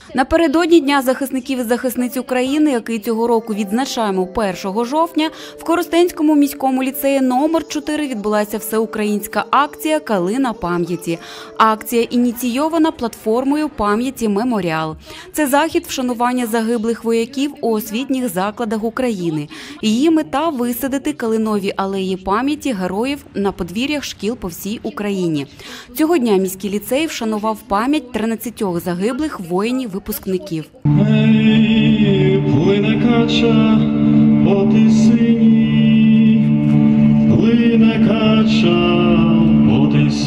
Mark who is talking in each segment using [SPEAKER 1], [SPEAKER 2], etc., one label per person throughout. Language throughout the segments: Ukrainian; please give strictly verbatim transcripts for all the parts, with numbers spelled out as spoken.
[SPEAKER 1] Напередодні Дня захисників і захисниць України, який цього року відзначаємо першого жовтня, в Коростенському міському ліцеї номер чотири відбулася всеукраїнська акція «Калина пам'яті». Акція ініційована платформою пам'яті «Меморіал». Це захід вшанування загиблих вояків у освітніх закладах України. Її мета – висадити калинові алеї пам'яті героїв на подвір'ях шкіл по всій Україні. Цього дня міський ліцей вшанував пам'ять тринадцятьох загиблих воїнів-випускників.
[SPEAKER 2] Плине кача по тисині, плине кача по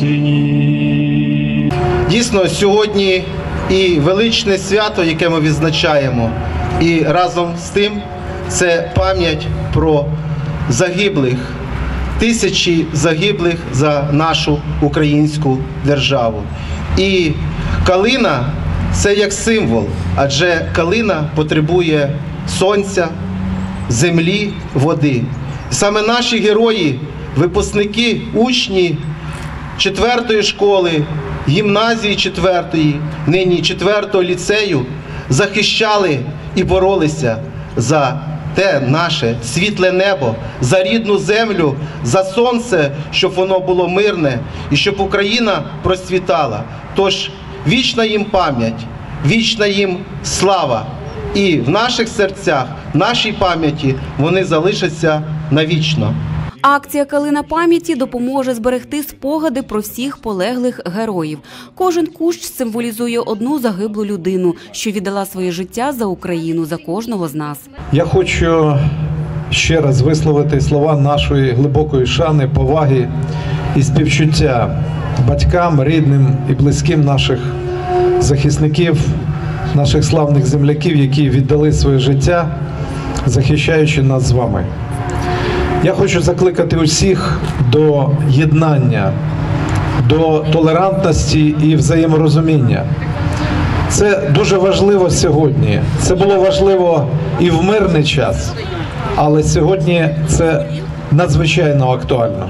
[SPEAKER 2] тисині.
[SPEAKER 3] Дійсно, сьогодні і величне свято, яке ми відзначаємо, і разом з тим це пам'ять про загиблих, тисячі загиблих за нашу українську державу. І калина – це як символ, адже калина потребує сонця, землі, води. І саме наші герої, випускники, учні четвертої школи, гімназії четвертої, нині четвертого ліцею, захищали і боролися за те наше світле небо, за рідну землю, за сонце, щоб воно було мирне і щоб Україна процвітала. Тож вічна їм пам'ять, вічна їм слава. І в наших серцях, в нашій пам'яті вони залишаться навічно.
[SPEAKER 1] Акція «Калина пам'яті» допоможе зберегти спогади про всіх полеглих героїв. Кожен кущ символізує одну загиблу людину, що віддала своє життя за Україну, за кожного з нас.
[SPEAKER 4] Я хочу ще раз висловити слова нашої глибокої шани, поваги і співчуття батькам, рідним і близьким наших захисників, наших славних земляків, які віддали своє життя, захищаючи нас з вами. Я хочу закликати усіх до єднання, до толерантності і взаєморозуміння. Це дуже важливо сьогодні. Це було важливо і в мирний час, але сьогодні це надзвичайно актуально.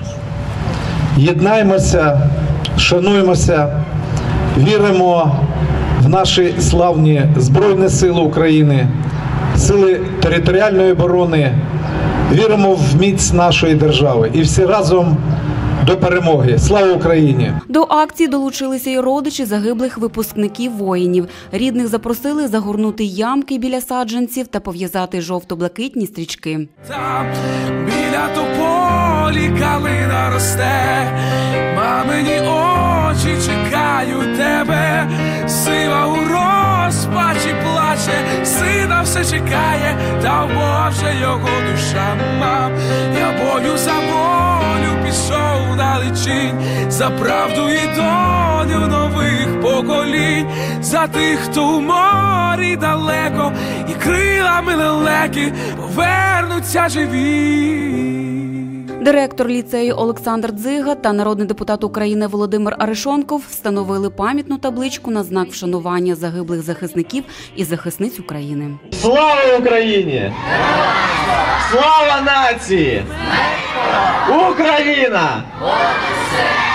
[SPEAKER 4] Єднаємося, шануємося, віримо в наші славні Збройні Сили України, Сили територіальної оборони, віримо в міць нашої держави і всі разом до перемоги. Слава Україні!
[SPEAKER 1] До акції долучилися й родичі загиблих випускників воїнів. Рідних запросили загорнути ямки біля саджанців та пов'язати жовто-блакитні стрічки.
[SPEAKER 5] Там біля тополі калина росте, мамині очі чекають тебе, сива у розпачі плаче, сина все чекає, та в Бога вже його душа, мам. Я бою за волю пішов далечінь, за правду і долю нових поколінь, за тих, хто у морі далеко, і крилами лелеки повернуться живі.
[SPEAKER 1] Директор ліцею Олександр Дзига та народний депутат України Володимир Арешонков встановили пам'ятну табличку на знак вшанування загиблих захисників і захисниць України.
[SPEAKER 6] Слава Україні! Слава нації! Україна!